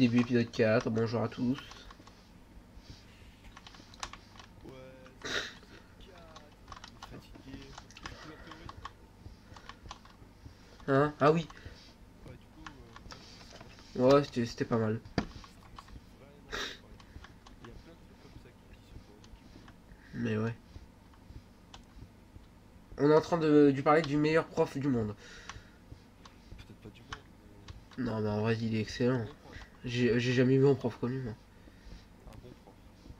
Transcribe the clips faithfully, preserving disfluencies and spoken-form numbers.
début épisode quatre, bonjour à tous. Ouais, c'est l'épisode quatre, on est fatigué. Du coup, la théorie. Hein? Ah oui, Ouais, du coup, euh, moi je trouve que c'est vachement ouais, bien. c'était c'était pas mal. C'était c'est vraiment bien pareil. Il y a plein de trucs comme ça qui disent sur Boruto qui est cool. Mais ouais. On est en train de, de parler du meilleur prof du monde. Peut-être pas du monde, mais Non, mais en vrai, il est un excellent. bon prof. J'ai j'ai jamais vu un prof comme lui, moi. Un bon prof.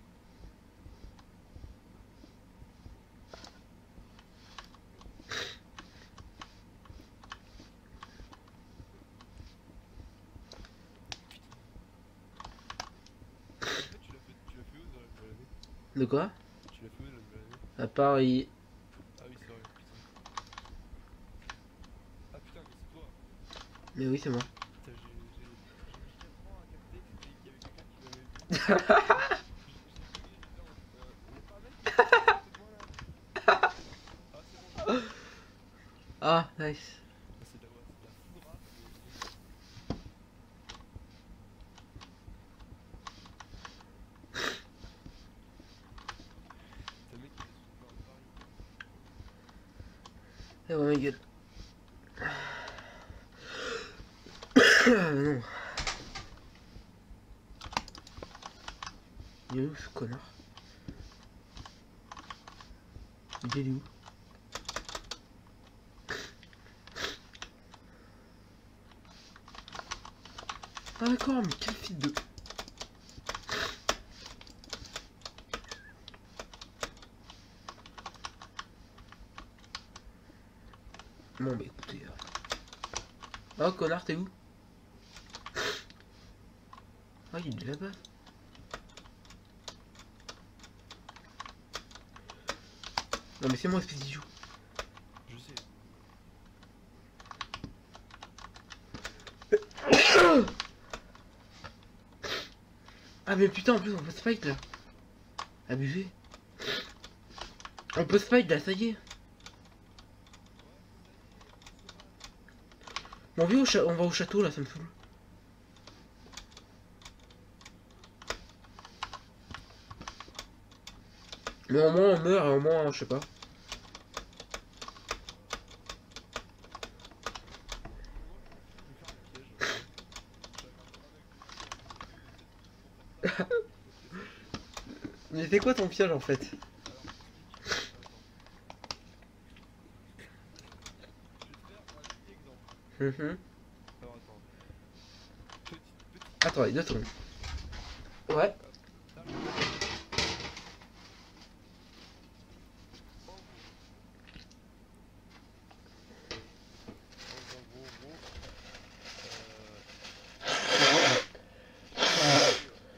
Et en fait, tu l'as fait, tu l'as fait où dans la nouvelle année? De quoi? Tu l'as fait où dans la nouvelle année? À Paris. Ah oui, c'est vrai, putain. Ah putain, mais c'est toi. Mais oui, c'est moi. Putain, j'ai j'ai- j'ai mis quatre ans à capter que c'était- qu'il y avait quelqu'un qui m'avait vu. J'ai j'ai bugué, j'étais en mode, euh, y a pas un mec qui est passé à côté de moi là? Ah, c'est bon, je l'ai vu. Ah, nice. Ah, c'est de la, ouais, c'est de la foudra, mais c'est bon. C'est un mec qui était sur le port de Paris. Eh ouais, ma gueule. Ah, non. Il est où ce connard? Il est où? Ah d'accord, mais quel fils de... Bon bah écoutez... euh. Oh connard, t'es où? Ah, il est là-bas. Non mais c'est moi, espèce d'idiot. Je sais. Ah mais putain, en plus on peut se fight là. Abusé. On peut se fight là, ça y est. Bon, on va au, cha- on va au château là, ça me saoule. Mais au moins on meurt et au moins, je sais pas. Moi, je je vais faire un piège. Je vais regarder un œil de fou en mode euh, cette petite contrefaçon de notre pièce. Mais c'est quoi ton piège en fait? Alors, je t'explique. Attends. Je vais te faire un mini exemple. Mhm. Alors, attends. Petite, petite Attends, pièce. deux secondes. Ouais. Hop. Là, je regarde. En gros. En gros, gros, gros. Euh. Tu vois.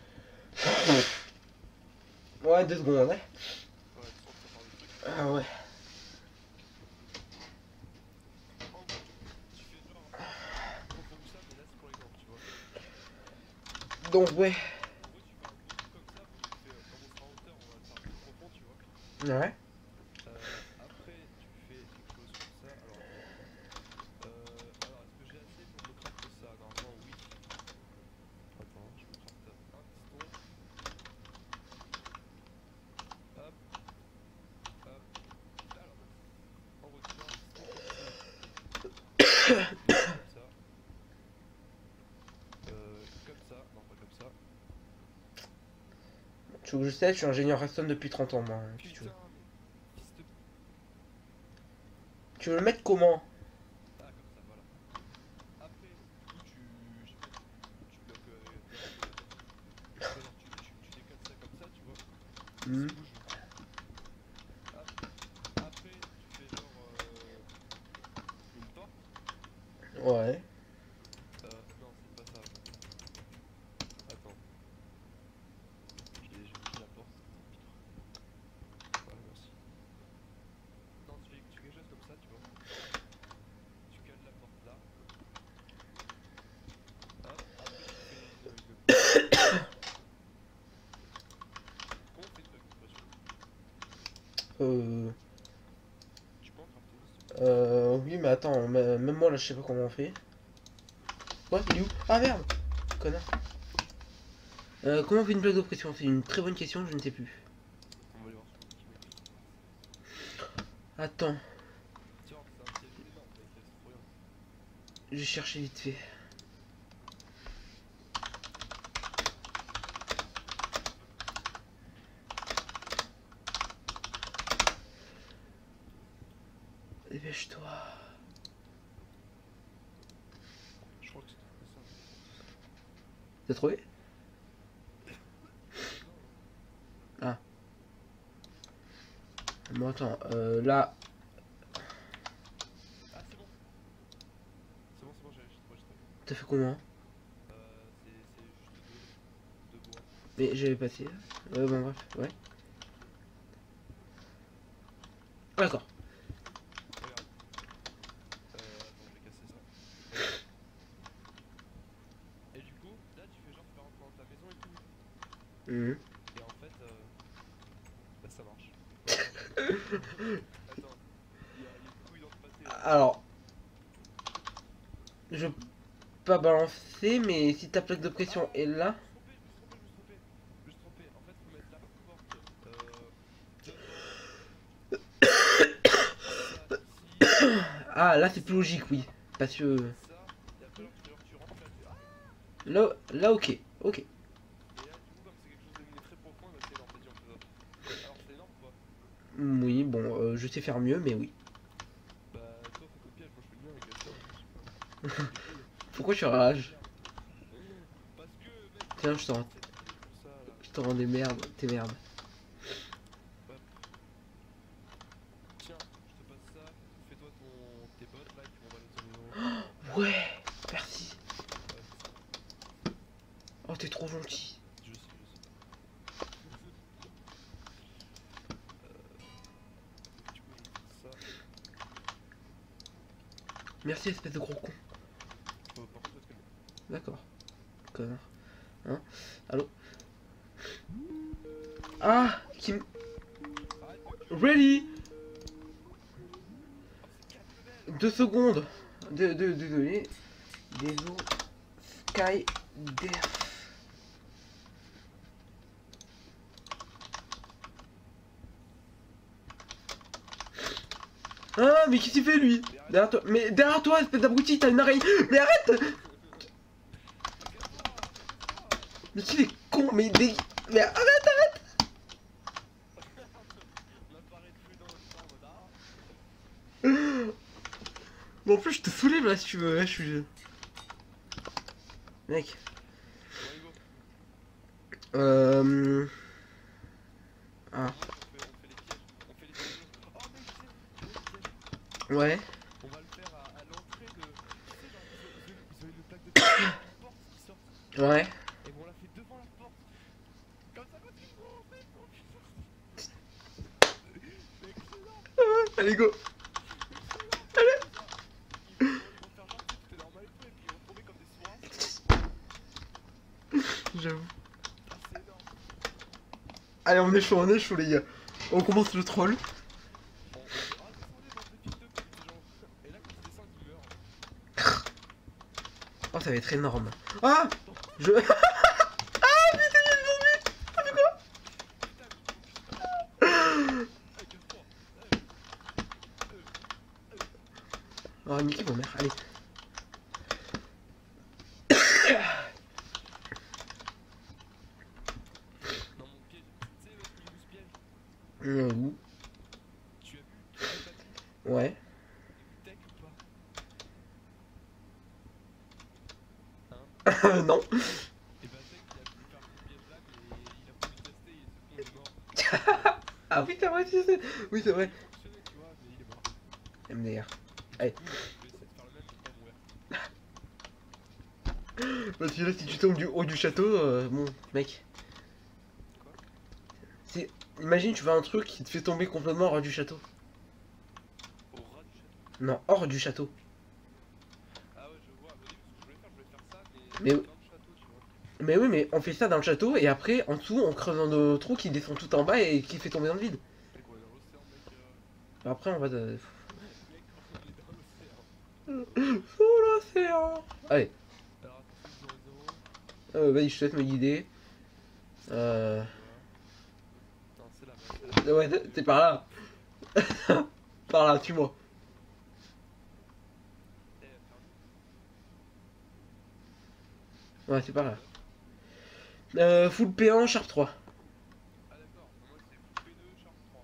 Ouais, deux secondes, ouais. Ouais, de toute façon, on prépare le truc. Ah ouais. En gros, tu fais genre. Tout le monde confondu ça, mais là, c'est pour l'exemple, tu vois. Donc ouais. En gros, tu fais un gros truc comme ça. Bon, tu fais. euh, Comme on sera en hauteur, on va le faire plus profond, tu vois. Ouais. Euh, après, tu fais quelque chose comme ça. Alors, attends. Euh, alors, est-ce que j'ai assez pour me crafter ça? Normalement, oui. Attends, je me crafte un piston. Hop, hop. Alors, on retire un piston ici. Comme ça. Euh, comme ça. Non, pas comme ça. Tu veux que je sais, je suis ingénieur Redstone depuis trente ans, moi. hein, si tu veux. Putain, mais. Fils de. Tu veux le mettre comment? Ah, comme ça, voilà. Après, du coup, tu. Je sais pas, tu, tu bloques euh, n'importe quoi d'autre. Tu vois, genre, tu, tu, tu décales ça comme ça, tu vois. Hmm. C'est bouge. Hop. Après, tu fais genre. Euh, une porte. Ouais. Euh, non, c'est pas ça. Attends. J'ai j'ai mis la porte, tant pis. Voilà, merci. Non, tu fais, tu fais quelque chose comme ça, tu vois. Tu cales la porte là. Hop. Après, tu fais une, une porte ici. Comment on fait une occupation? Euh... Tu peux en crafter une, s'il te plaît? Euh... Oui, mais attends, m- même moi là, je sais pas comment on fait. Ouais, il est où? Ah merde! Connard. Euh, comment on fait une plaque de pression? C'est une très bonne question, je ne sais plus. On va aller voir sur Wikipédia. Attends, Tiens, c'est un piège énorme, mec, c'est trop bien. je vais chercher vite fait. Dépêche-toi. Je crois que c'est trop ça. T'as trouvé? Ah. Bon attends, euh, là... Ah, c'est bon. C'est bon, c'est bon, j'ai j'ai trouvé, j'ai trouvé. T'as fait comment? Euh, c'est c'est juste deux, deux bois. Mais j'avais passé. Ouais, bon bref, ouais. D'accord. Regarde. Euh, attends, je vais casser ça. Regarde. Et du coup, là, tu fais genre, tu vas rentrer dans ta maison et tout. Mhm. Et en fait, euh, bah ça marche. Attends, il y, a y a une couille dans ce pâté là. Alors, je peux pas balancer, mais si ta plaque de pression Ah, est là... je me suis trompé, je me suis trompé, je me suis trompé. Je me suis trompé. En fait, faut mettre la porte euh, devant ça ici. Ah, là c'est plus logique, oui. Parce que... Ça, et après, alors, tu, alors, tu rentres là, tu. Ah! Là, là ok, ok. Et là, du coup, comme c'est quelque chose de miné très profond, bah, c'est énorme, vas-y, on fait ça. Alors, c'est énorme ou pas? Oui, bon, euh, je sais faire mieux, mais oui. Bah, toi, fais ton piège, moi je fais le mien avec la sœur, je sais pas. C'est cool. Pourquoi tu rages? Parce que, mec, Tiens, je te c'est rends, cette idée pour ça là. je te rends des merdes, tes merdes. Hop. Tiens, je te passe ça. Fais-toi ton... tes bottes là qui vont mal dans ta maison. Ouais, merci. Ouais, c'est ça. Oh, t'es trop gentil. Je sais, je sais. euh... Du coup, je fais ça. Merci, espèce de gros con. Oh, par contre, je vais te calmer. D'accord. Connard. Hein? Allô? Ah, qui m- Arrête de gueuler. Ready? Oh, c'est quatre levels. Deux secondes. De, de, désolé. Désolé. Sky Death. Ah, mais qu'est-ce qu'il fait lui? Derrière toi. Mais derrière toi, espèce d'abruti, t'as une araignée. Mais arrête! Mais casse-toi, casse-toi. Mais qu'il est con, mais des... Mais arrête! On apparaît plus dans le temps, en mode ah. Bon, en plus, je te soulève là si tu veux. Là, je suis. Mec. Bon, allez, go. Euh. Ah. En vrai, on fait, on fait les pièges. On fait les pièges. Oh, mec, tu sais, tu vois le piège? Ouais. On va le faire à, à l'entrée de. Tu sais, genre, ils ont, ils ont, ils ont une plaque de pierre, une porte qui sort. Ouais. Et bon, on l'a fait devant la porte. Comme ça, quand ils vont en fait, on putain. C'est excellent, Allez, go. excellent. Allez. Ils vont, ils vont faire genre, tu sais, tout est normal et tout, et puis ils vont tomber comme des soins. J'avoue. Ah, c'est énorme. Allez, on est chaud, on est chaud, les gars. On commence le troll. On, on fait. Ah, descendez dans des pics de pute, genre. Et là, quand ils descendent, ils meurent. Oh, ça va être énorme. Ah! Je. Ah, casse-toi. Oh, niquez vos mères, allez. Dans mon piège, tu sais où est-ce que j'ai mis ce piège? Euh, où? Tu as vu tous les papiers? Ouais. Tech ou pas? Hein? Non. Et bah Tech il a voulu faire ce piège là mais il a voulu tester et ce con il est mort. Ah oui, c'est vrai, tu sais. Oui, c'est Il vrai. a fonctionné tu vois mais il est mort. M D R. Du Allez. coup je vais essayer de faire le même pour pas mourir. Parce que là, si tu tombes du haut du château, euh, bon, mec. Quoi? C'est. Imagine, tu fais un truc qui te fait tomber complètement hors du château. Au ras du château? Non, hors du château. Ah ouais je vois, au début ce que je voulais faire je voulais faire ça mais, Mais- dans le château tu vois. Mais oui, mais on fait ça dans le château et après, en dessous, on creuse un trou qui descend tout en bas et qui fait tomber dans le vide. Mec on est dans l'océan mec euh... Après, on va. De... Mec on est dans l'océan. Sous l'océan. Allez, Alors attention zéro zéro. euh, vas-y, je te laisse me guider. Euh... Non, c'est là, c'est là. Ouais, t'es- t'es par là. Par là, tue-moi. Eh, ferme. Ouais, c'est par là. Neuf. Euh, full P un, Sharp trois. Ah d'accord, moi c'est full P deux, Sharp trois.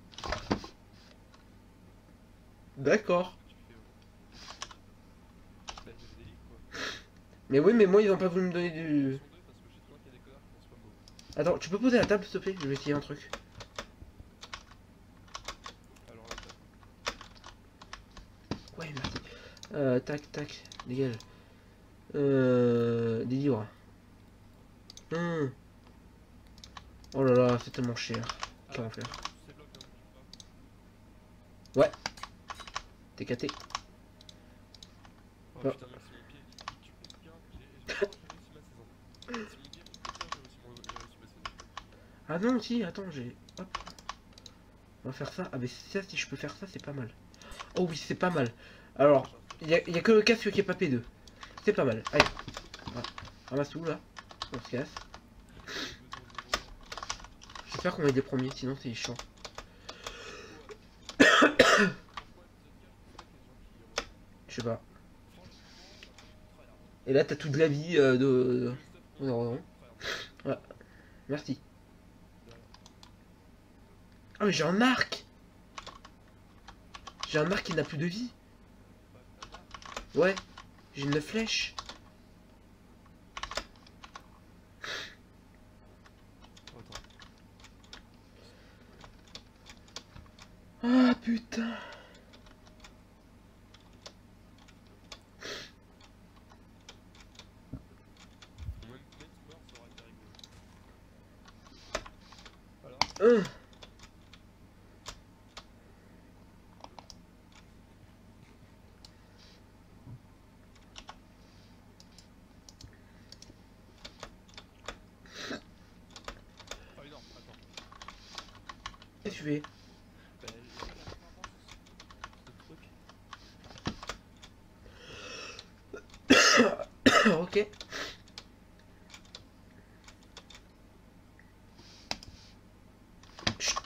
D'accord. Qu'est-ce que tu fais, ouais? Bah j'ai des ligues quoi. Mais oui, mais moi, ils ont pas voulu me donner du... Option deux parce que j'ai trop qu'il y a des connards qui pensent pas beau. Attends, tu peux poser la table, s'il te plaît? Je vais essayer un truc. Alors là, t'as- Ouais, merci. Euh, tac, tac, dégage. Euh... Des livres. Hmm. Oh là là, c'est tellement cher. Ah, Qu'en faire? c'est bloc, hein, bouge pas. T'es caté. Oh Ah. putain, merci mon pied, il, il tue mes bien. J'ai j'ai réussi ma saison. Si mon pied il fait ça, j'ai réussi, mon- j'ai réussi ma saison. Ah non, si, attends, j'ai... Hop. On va faire ça. Ah mais ça, si je peux faire ça, c'est pas mal. Oh oui, c'est pas mal. Alors, il y, a- y a que le casque qui est pas P deux. C'est pas mal. Allez. Voilà. Ramasse tout, là. On se casse. J'espère qu'on va être les premiers, sinon c'est chiant. Je sais pas. Et là, t'as toute la vie euh, de... de... de- Ouais. Merci. Ah mais j'ai un arc. J'ai un arc qui n'a plus de vie. Ouais. J'ai une flèche. Ah putain. Hein. Qu'est-ce que tu fais? Ok. Chut.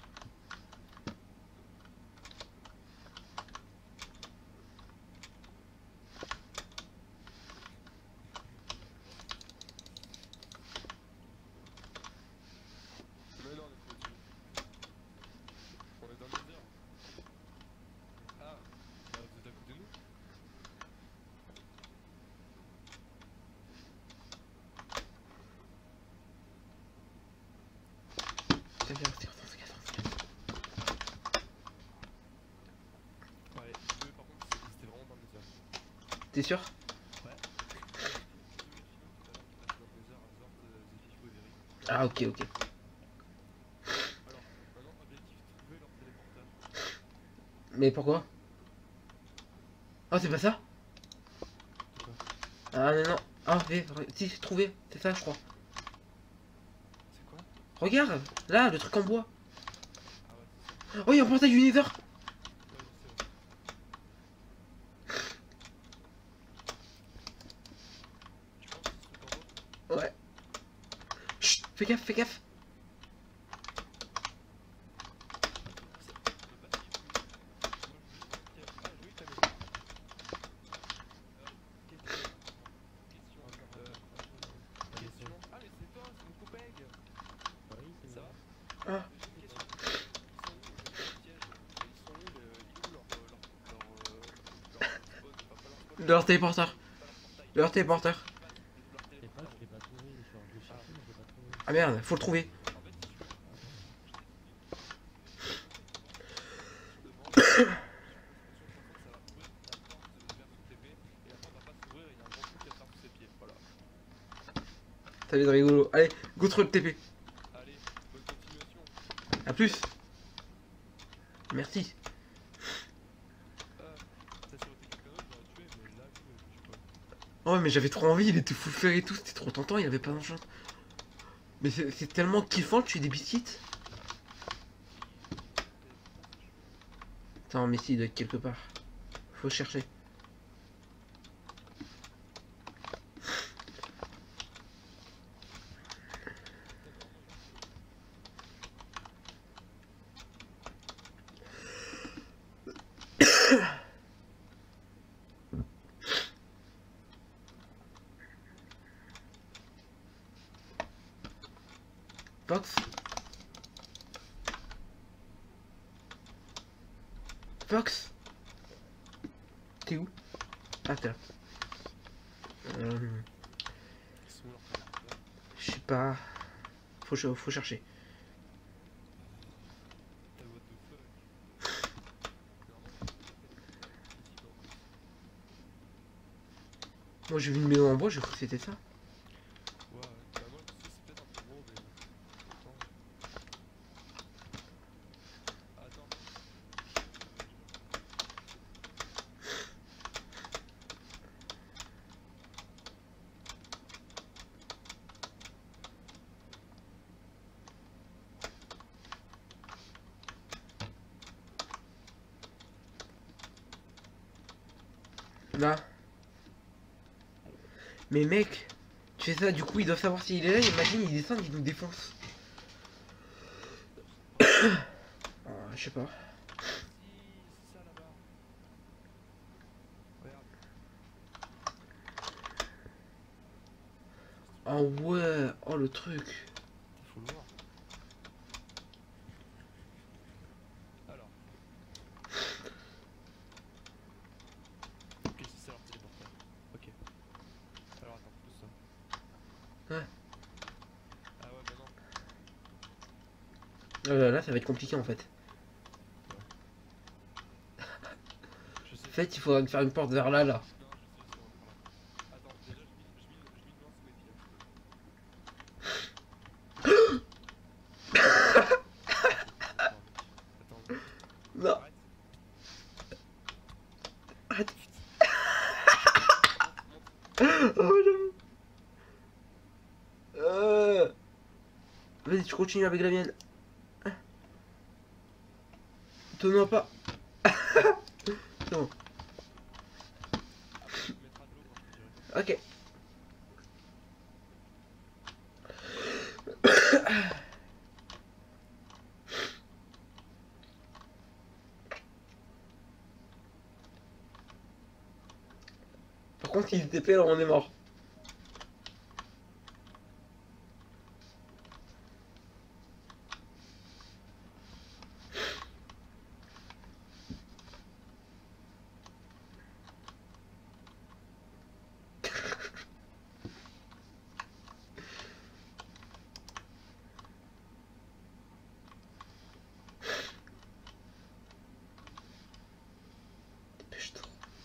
Mais non, on est pas au-dessus. On est dans le désert. Ah, bah, vous êtes à côté de nous. Ça vient, c'est- on se casse, on se casse. Ouais, eux par contre c'était c'était vraiment dans le désert. T'es sûr? Ouais. J'ai vu les films tout à l'heure qui passaient dans le désert à Zord, Zephyr et Veri. Ah ok, ok. Alors, maintenant, objectif, trouver leur téléporteur. Mais pourquoi? Oh, c'est pas ça? Quoi? Ah non, non. Ah, fais, re- si, j'ai trouvé. C'est ça, je crois. C'est quoi? Regarde, là, le truc en bois. Ah ouais, c'est ça. Oh, il y a un portail du Nether. Ouais, je sais, ouais. Tu penses que c'est ce truc en bois? Ouais. Chut, fais gaffe, fais gaffe. Ah, leur téléporteur. Leur téléporteur. Je sais pas, je l'ai pas trouvé, je suis- je l'ai cherché mais je l'ai pas trouvé. Ah merde, faut le trouver. Ça va être rigolo. Allez, go trop le T P. Allez, bonne continuation. A plus. Merci. Ah, ça serait été quelqu'un d'autre, j'aurais tué, mais là, lui, euh, je sais pas. Oh, mais j'avais trop envie, il était full fer et tout, c'était trop tentant, il avait pas d'enchant. Mais c'est c'est tellement kiffant de tuer des biscuits. Attends, mais si, il doit être quelque part. Faut chercher. Fox. Fox. T'es où? Ah t'es là. Euh, Ils sont leurs prédateurs. je sais pas. Faut, ch- faut chercher. Eh, what the fuck? Clairement, ils ont pas fait de critique en plus. Moi j'ai vu une maison en bois, j'ai cru que c'était ça. Ouais, ouais. Bah, moi, je sais, c'est peut-être un peu gros, mais. Pourtant. Attends. Là. Mais mec, tu fais ça, du coup ils doivent savoir s'il est là, imagine ils descendent, ils nous défoncent. Ah, je sais pas. Si, c'est ça là-bas. Regarde. Oh ouais, oh le truc. Il faut le voir. Alors. Ok, si c'est leur téléporteur. Ok. Alors attends, pousse ça. Ouais. Ah ouais, bah non. Oh là là, ça va être compliqué en fait. Je sais. En fait, il faudra faire une porte vers là, là. Non, je sais, c'est par là. Attends, déjà, je mine, je mine, je mine loin ce qu'il Attends. Non. Arrête. Arrête. Monte, monte. Oh j'avoue. Euh... Vas-y, tu continues avec la mienne. Tenons pas. C'est bon. Après, tu mettras de l'eau quand je te dirai. Ok. Par contre, s'il était T P, alors on est mort. Dépêche-toi.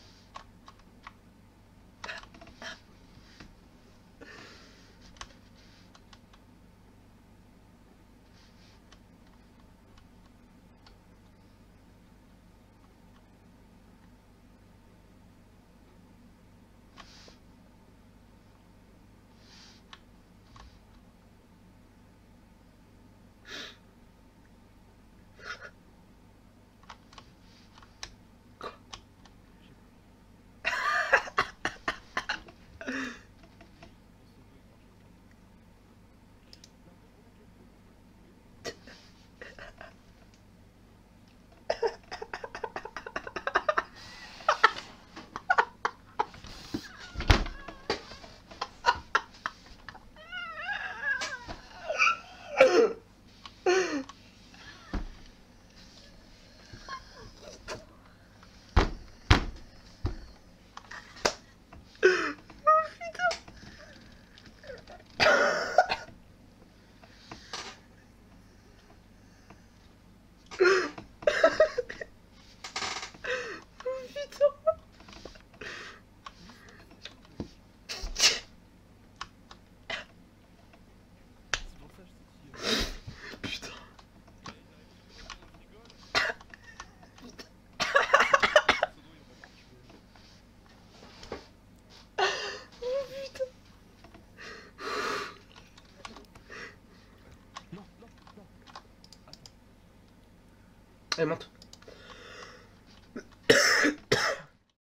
C'est pour ça que je t'ai dit. euh, Putain. Mais il arrive plus loin dans le frigo là. Le pseudo il remarche. Non, non, non. Allez, monte.